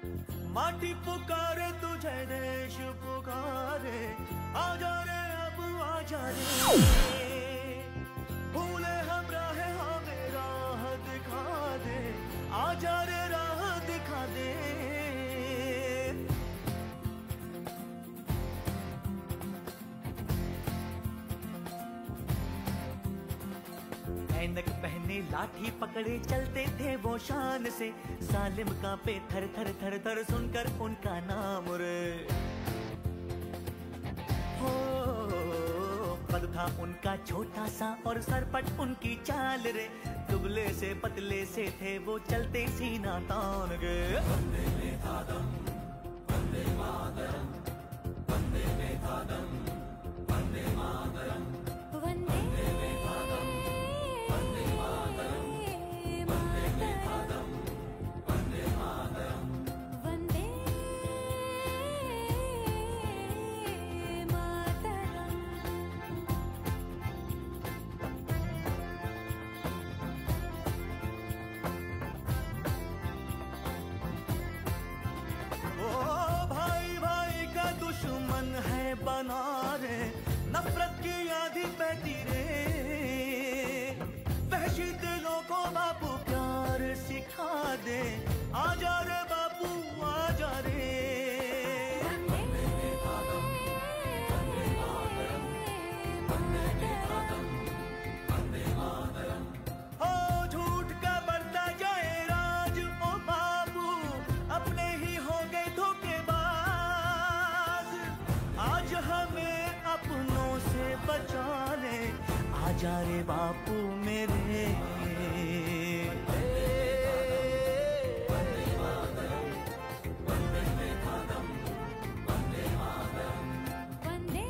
माटी पुकारे तुझे, देश पुकारे, आजा रे अब आजा रे। भूले हम राह हमें राह दिखा दे, आजा रे राह दिखा दे। ऐनक पहने लाठी पकड़े चलते थे वो शान से, सालिम कांपे थर थर थर थर सुनकर उनका नाम रे। हो कद था उनका छोटा सा और सरपट उनकी चाल रे, दुबले से पतले से थे वो चलते सीना तान गे। वंदे में था दम, वंदे मातरम, वंदे में था दम, वंदे मातरम, वंदे में था दम, वंदे मातरम, वंदे में था दम, वंदे मातरम, वंदे मातरम। ओ भाई भाई का दुश्मन है बना रे, नफरत की आंधी बहती रे। वहशी दिलों को बापू प्यार सिखा दे, आजा रे बापू आजा रे। वंदे में था दम, वंदे मातरम, वंदे में था दम, वंदे मातरम। हो झूठ का बढ़ता जाए राज ओ बाबू, अपने ही हो गए धोखेबाज। आज हमें अपनों से बचा ले, आजा रे बापू मेरे। वंदे मातरम, वंदे में था दम, वंदे मातरम, वंदे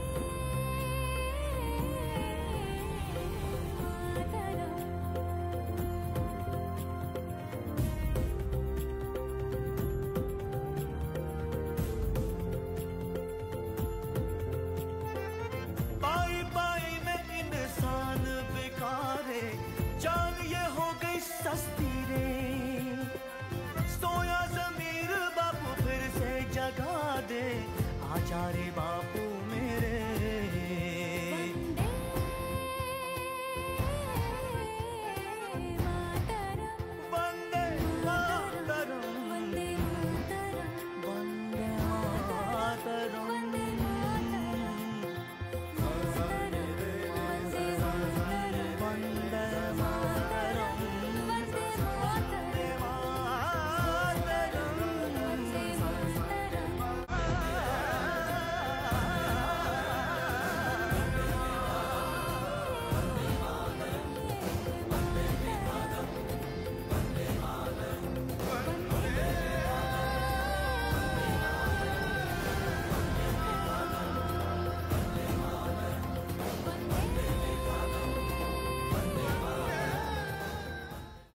पाई पाई में इंसान बिकारे, जान ये हो गई सस्ती रे। सोया ज़मीर बापू फिर से जगा दे, आजा रे बापू